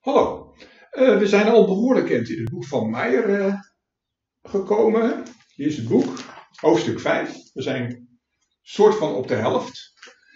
Hallo, we zijn al behoorlijk in het boek van Meijer gekomen. Hier is het boek, hoofdstuk 5. We zijn soort van op de helft.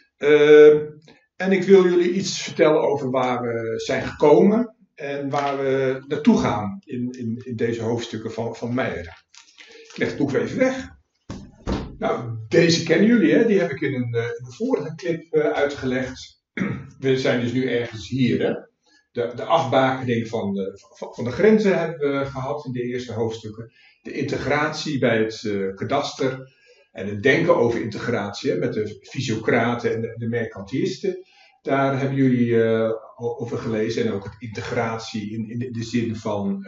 En ik wil jullie iets vertellen over waar we zijn gekomen en waar we naartoe gaan in deze hoofdstukken van Meijer. Ik leg het boek weer even weg. Nou, deze kennen jullie, hè? Die heb ik in de vorige clip uitgelegd. We zijn dus nu ergens hier, hè? De afbakening van de grenzen hebben we gehad in de eerste hoofdstukken. De integratie bij het kadaster en het denken over integratie met de fysiocraten en de mercantilisten. Daar hebben jullie over gelezen en ook het integratie in de zin van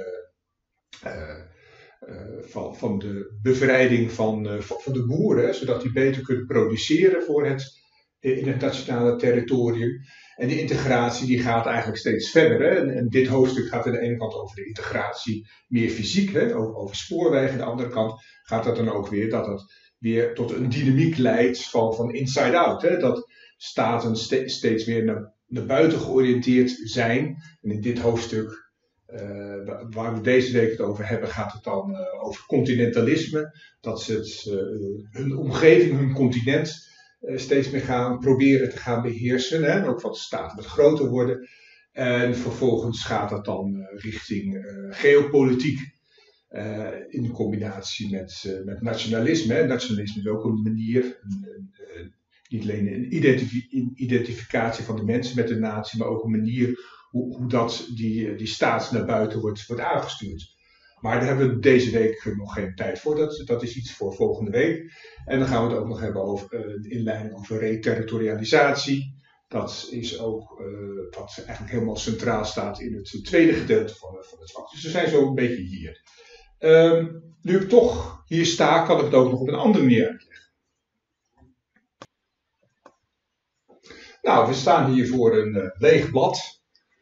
de bevrijding van de boeren, zodat die beter kunnen produceren in het nationale territorium. En die integratie die gaat eigenlijk steeds verder. Hè? En dit hoofdstuk gaat aan de ene kant over de integratie meer fysiek, hè? Over spoorwegen. Aan de andere kant gaat dat dan ook weer dat het weer tot een dynamiek leidt van inside out. Hè? Dat staten steeds weer naar buiten georiënteerd zijn. En in dit hoofdstuk, waar we deze week het over hebben, gaat het dan over continentalisme. Dat ze hun omgeving, hun continent steeds meer gaan proberen te gaan beheersen. Hè? En ook wat de staten wat groter worden. En vervolgens gaat dat dan richting geopolitiek. In combinatie met nationalisme. Hè? Nationalisme is ook een manier, niet alleen een identificatie van de mensen met de natie, maar ook een manier hoe die staat naar buiten wordt aangestuurd. Maar daar hebben we deze week nog geen tijd voor. Dat is iets voor volgende week. En dan gaan we het ook nog hebben over de inleiding over reterritorialisatie. Dat is ook wat eigenlijk helemaal centraal staat in het tweede gedeelte van het vak. Dus we zijn zo een beetje hier. Nu ik toch hier sta, kan ik het ook nog op een andere manier uitleggen. Nou, we staan hier voor een leeg blad.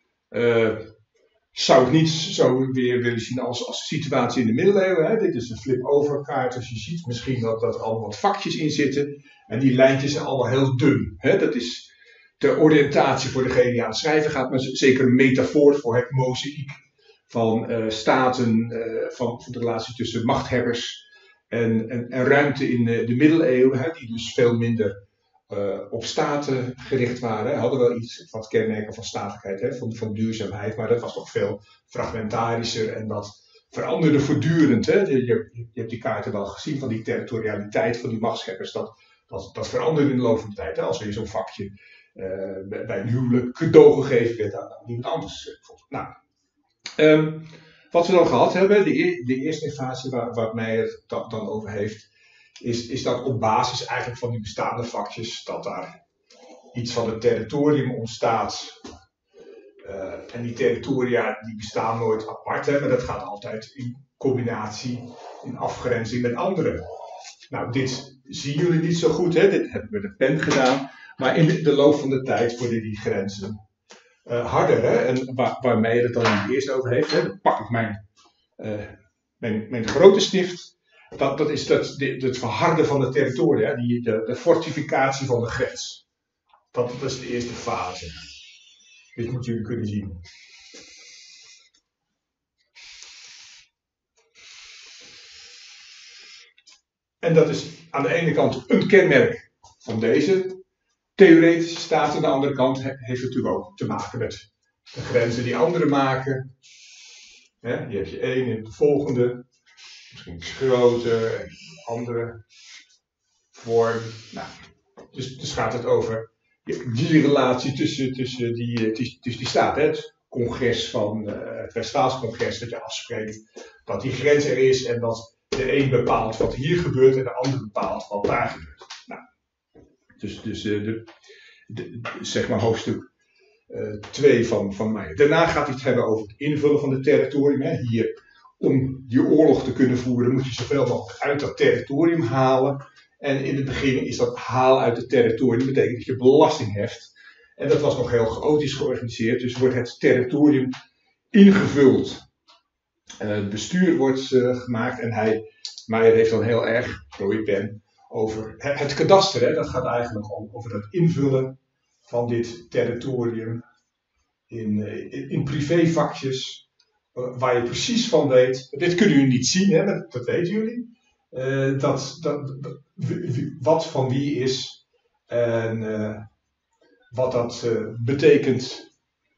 Zou ik niet zo weer willen zien als de situatie in de middeleeuwen. Hè? Dit is een flip-over kaart. Als je ziet misschien dat er allemaal wat vakjes in zitten. En die lijntjes zijn allemaal heel dun. Hè? Dat is de oriëntatie voor degene die aan het schrijven gaat. Maar zeker een metafoor voor het mozaïek van staten. Van de relatie tussen machthebbers en ruimte in de middeleeuwen. Hè? Die dus veel minder op staten gericht waren. Hadden wel iets van het kenmerken van statelijkheid, hè, van duurzaamheid, maar dat was toch veel fragmentarischer en dat veranderde voortdurend. Hè. Je hebt die kaarten wel gezien van die territorialiteit van die machtsscheppers, dat veranderde in de loop van de tijd. Hè. Als er zo'n vakje bij een huwelijk cadeau gegeven werd aan iemand anders. Nou, wat we dan gehad hebben, de eerste invasie waar Meijer het dan over heeft, is dat op basis eigenlijk van die bestaande vakjes dat daar iets van het territorium ontstaat. En die territoria die bestaan nooit apart, hè, maar dat gaat altijd in combinatie, in afgrenzing met anderen. Nou, dit zien jullie niet zo goed, hè? Dit hebben we met een pen gedaan, maar in de loop van de tijd worden die grenzen harder. Hè? En waar Meijer het dan in het eerst over heeft, hè? Dan pak ik mijn grote stift. Dat is het verharden van de territoria, de fortificatie van de grens. Dat is de eerste fase. Dit moeten jullie kunnen zien. En dat is aan de ene kant een kenmerk van deze theoretische staat. Aan de andere kant heeft het natuurlijk ook te maken met de grenzen die anderen maken. Hier heb je één en de volgende. Misschien iets groter, een andere vorm. Nou, dus gaat het over die relatie tussen die staten. Het congres het Westfaals congres, dat je afspreekt dat die grens er is en dat de een bepaalt wat hier gebeurt en de ander bepaalt wat daar gebeurt. Nou, dus zeg maar hoofdstuk 2 van mij. Daarna gaat hij het hebben over het invullen van het territorium. Hè. Hier, om die oorlog te kunnen voeren, moet je zoveel mogelijk uit dat territorium halen. En in het begin is dat haal uit het territorium, betekent dat je belasting heft. En dat was nog heel chaotisch georganiseerd, dus wordt het territorium ingevuld. Het bestuur wordt gemaakt en Meijer heeft dan heel erg, rode pen, over het kadaster. Hè. Dat gaat eigenlijk over het invullen van dit territorium in privévakjes, waar je precies van weet, dit kunnen jullie niet zien, hè, dat weten jullie, wat van wie is en wat dat betekent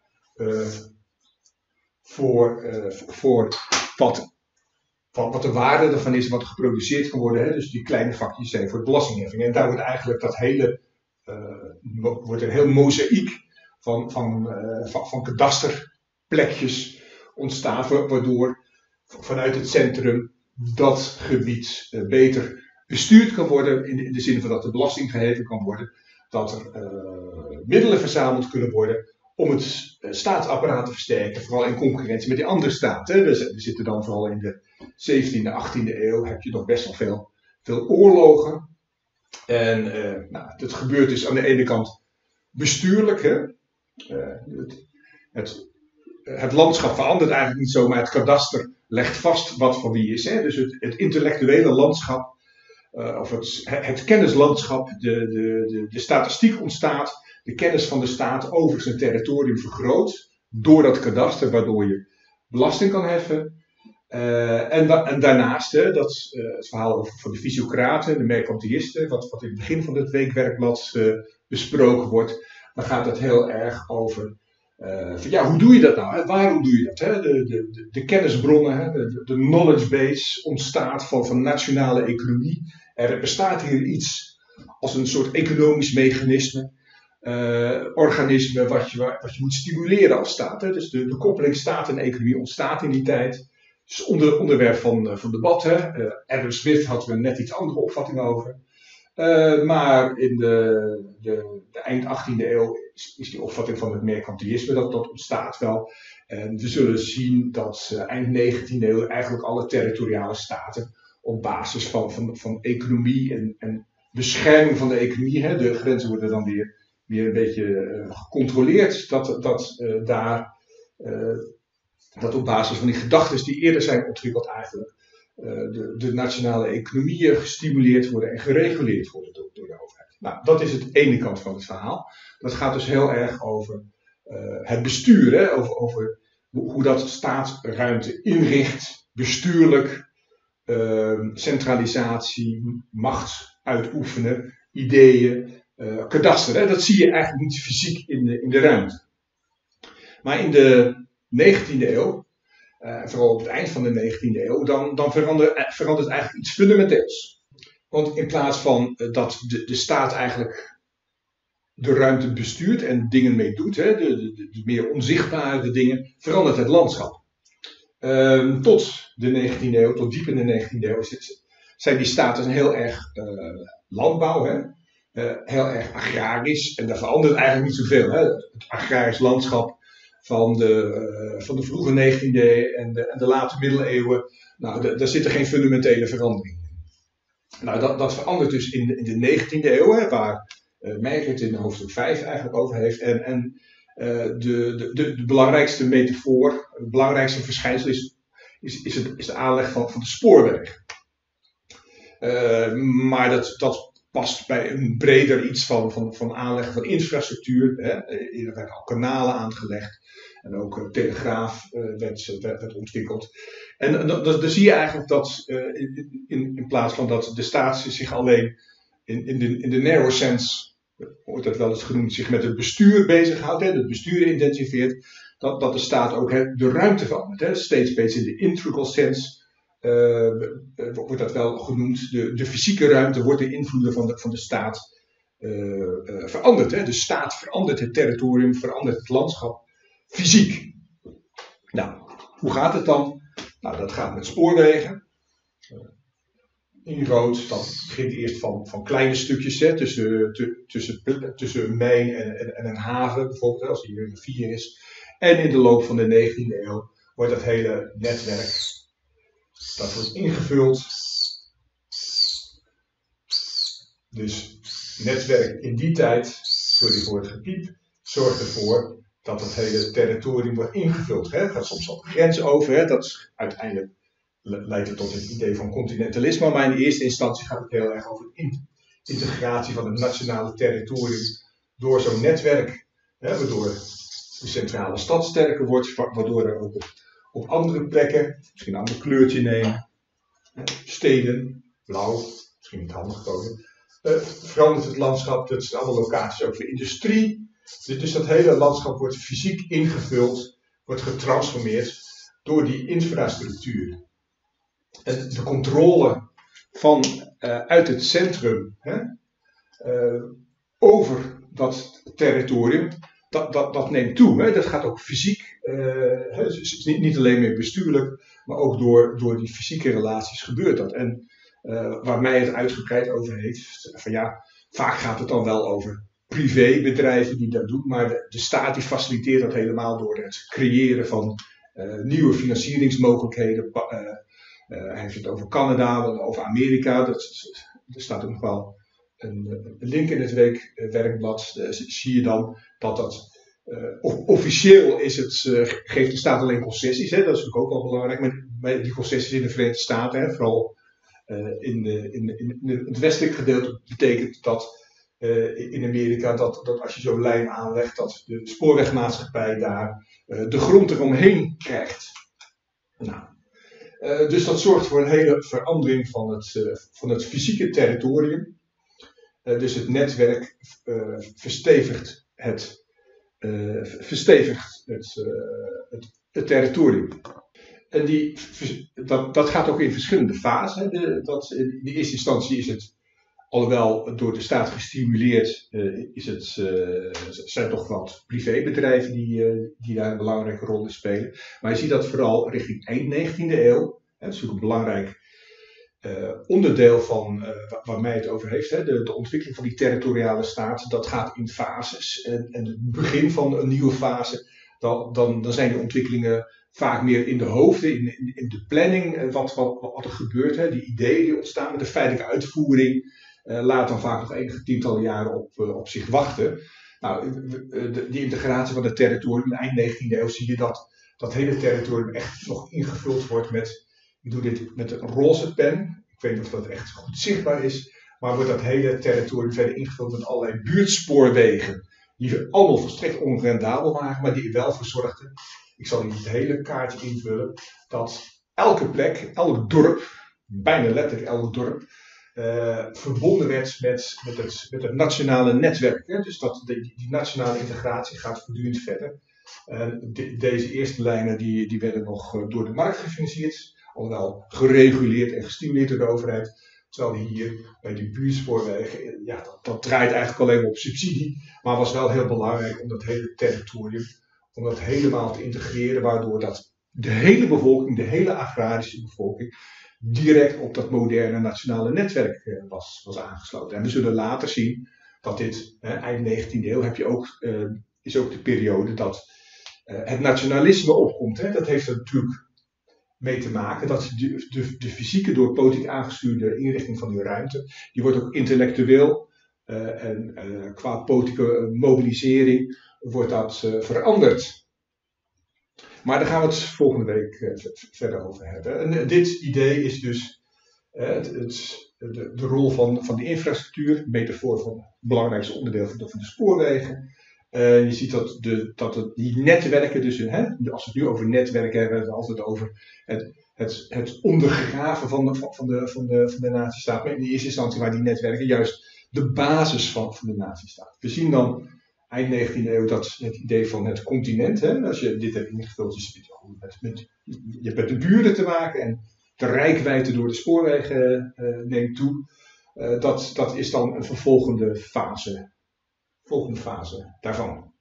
voor wat de waarde ervan is, wat geproduceerd kan worden. Hè? Dus die kleine vakjes zijn voor de belastingheffing. En daar wordt eigenlijk wordt een heel mozaïek van kadasterplekjes ontstaan, waardoor vanuit het centrum dat gebied beter bestuurd kan worden, in de zin van dat de belasting geheven kan worden, dat er middelen verzameld kunnen worden om het staatsapparaat te versterken, vooral in concurrentie met die andere staten. Dus er zitten dan vooral in de 17e, 18e eeuw heb je nog best wel veel oorlogen. En dat gebeurt dus aan de ene kant bestuurlijk. Hè? Het landschap verandert eigenlijk niet zo, maar het kadaster legt vast wat van wie is. Hè? Dus het intellectuele landschap, of het kennislandschap, de statistiek ontstaat, de kennis van de staat over zijn territorium vergroot door dat kadaster, waardoor je belasting kan heffen. En daarnaast, het verhaal van de fysiocraten, de mercantilisten, wat in het begin van het weekwerkblad besproken wordt, dan gaat het heel erg over, hoe doe je dat nou? Hè? Waarom doe je dat? Hè? De kennisbronnen, hè? De knowledge base ontstaat van nationale economie. Er bestaat hier iets als een soort economisch mechanisme, organisme wat je moet stimuleren als staat. Hè? Dus de koppeling staat en economie ontstaat in die tijd. Dus onderwerp van debat. Adam Smith had er net iets andere opvatting over. Maar in de eind 18e eeuw is die opvatting van het mercantilisme, dat ontstaat wel. En we zullen zien dat eind 19e eeuw eigenlijk alle territoriale staten op basis van economie en bescherming van de economie, hè, de grenzen worden dan weer een beetje gecontroleerd, dat op basis van die gedachten die eerder zijn ontwikkeld eigenlijk, de nationale economieën gestimuleerd worden en gereguleerd worden door de overheid. Nou, dat is het ene kant van het verhaal. Dat gaat dus heel erg over het bestuur, hè? Over hoe dat staatsruimte inricht, bestuurlijk, centralisatie, macht uitoefenen, ideeën, kadaster. Hè? Dat zie je eigenlijk niet fysiek in de ruimte. Maar in de 19e eeuw, vooral op het eind van de 19e eeuw, dan verandert eigenlijk iets fundamenteels. Want in plaats van dat de staat eigenlijk de ruimte bestuurt en dingen mee doet, hè, de meer onzichtbare dingen, verandert het landschap. Tot de 19e eeuw, tot diep in de 19e eeuw, zijn die staten heel erg landbouw, hè, heel erg agrarisch. En daar verandert eigenlijk niet zoveel. Hè. Het agrarisch landschap van de vroege 19e en de late middeleeuwen, nou, daar zitten geen fundamentele veranderingen in. Nou, dat verandert dus in de 19e eeuw, hè, waar Meijers het in hoofdstuk 5 eigenlijk over heeft. En de belangrijkste metafoor, het belangrijkste verschijnsel is de aanleg van de spoorweg. Maar dat past bij een breder iets van aanleggen van infrastructuur. Hè. Er werden al kanalen aangelegd. En ook telegraaf werd ontwikkeld. En dan zie je eigenlijk dat in plaats van dat de staat zich alleen in de narrow sense, wordt dat wel eens genoemd, zich met het bestuur bezighoudt, het bestuur intensiveert, dat de staat ook de ruimte verandert. Hè. Steeds beter in de integral sense wordt dat wel genoemd. De fysieke ruimte wordt de invloeden van de staat veranderd. Hè. De staat verandert het territorium, verandert het landschap. Fysiek. Nou, hoe gaat het dan? Nou, dat gaat met spoorwegen. In rood, dat begint eerst van kleine stukjes, hè, tussen een mijn en een haven, bijvoorbeeld, als hier een rivier is. En in de loop van de 19e eeuw wordt dat hele netwerk, dat wordt ingevuld. Dus netwerk in die tijd, sorry voor het gepiep, zorgt ervoor dat het hele territorium wordt ingevuld. Hè. Het gaat soms op de grens over. Hè. Dat is uiteindelijk leidt het tot het idee van continentalisme. Maar in de eerste instantie gaat het heel erg over de integratie van het nationale territorium door zo'n netwerk. Hè, waardoor de centrale stad sterker wordt, waardoor er ook op andere plekken, misschien een ander kleurtje nemen, steden, blauw, misschien niet handig gekozen, verandert het landschap. Dat zijn allemaal locaties ook voor industrie. Dus dat hele landschap wordt fysiek ingevuld, wordt getransformeerd door die infrastructuur. En de controle uit het centrum over dat territorium, dat neemt toe. Dat gaat ook fysiek, dus niet alleen meer bestuurlijk, maar ook door die fysieke relaties gebeurt dat. En waar mij het uitgebreid over heeft, van ja, vaak gaat het dan wel over privébedrijven die dat doen, maar de staat die faciliteert dat helemaal door het creëren van nieuwe financieringsmogelijkheden. Hij heeft het over Canada, over Amerika. Er staat ook nog wel een link in het werkblad. Zie je dan dat officieel is geeft de staat alleen concessies. Hè? Dat is natuurlijk ook wel belangrijk. Maar die concessies in de Verenigde Staten, hè, vooral in het westelijk gedeelte, betekent dat in Amerika dat als je zo'n lijn aanlegt, dat de spoorwegmaatschappij daar de grond eromheen krijgt. Nou, dus dat zorgt voor een hele verandering van het fysieke territorium. Dus het netwerk verstevigt het territorium. En dat gaat ook in verschillende fasen. In de eerste instantie is het, alhoewel door de staat gestimuleerd, zijn toch wat privébedrijven die daar een belangrijke rol in spelen. Maar je ziet dat vooral richting eind 19e eeuw. Dat is natuurlijk een belangrijk onderdeel van waar mij het over heeft. De ontwikkeling van die territoriale staat, dat gaat in fases. En het begin van een nieuwe fase, dan zijn die ontwikkelingen vaak meer in de hoofden, in de planning, wat er gebeurt. Die ideeën die ontstaan met de feitelijke uitvoering. Laat dan vaak nog enige tientallen jaren op zich wachten. Nou, die integratie van het territorium, eind 19e eeuw, zie je dat hele territorium echt nog ingevuld wordt met, ik doe dit met een roze pen, ik weet niet of dat echt goed zichtbaar is, maar wordt dat hele territorium verder ingevuld met allerlei buurtspoorwegen, die allemaal volstrekt onrendabel waren, maar die er wel voor zorgden, ik zal niet het hele kaartje invullen, dat elke plek, elk dorp, bijna letterlijk elk dorp, verbonden werd met het nationale netwerk. Hè? Dus die nationale integratie gaat voortdurend verder. Deze eerste lijnen die werden nog door de markt gefinancierd, alhoewel gereguleerd en gestimuleerd door de overheid. Terwijl hier bij die buurtspoorwegen, dat draait eigenlijk alleen maar op subsidie, maar was wel heel belangrijk om dat hele territorium, om dat helemaal te integreren, waardoor dat de hele bevolking, de hele agrarische bevolking, direct op dat moderne nationale netwerk was aangesloten. En we zullen later zien dat dit, eind 19e eeuw, is ook de periode dat het nationalisme opkomt. Hè. Dat heeft er natuurlijk mee te maken dat de fysieke, door politiek aangestuurde inrichting van die ruimte, die wordt ook intellectueel en qua politieke mobilisering wordt dat veranderd. Maar daar gaan we het volgende week verder over hebben. En dit idee is dus de rol van de infrastructuur, een metafoor van het belangrijkste onderdeel van de spoorwegen. Je ziet dat die netwerken, dus als we het nu over netwerken hebben, hebben we het altijd over het ondergraven van de natiestaat. Maar in de eerste instantie waren die netwerken juist de basis van de natiestaat. We zien dan eind 19e eeuw dat het idee van het continent, als je dit hebt ingevuld, je hebt met de buren te maken en de reikwijdte door de spoorwegen neemt toe. Dat is dan een volgende fase daarvan.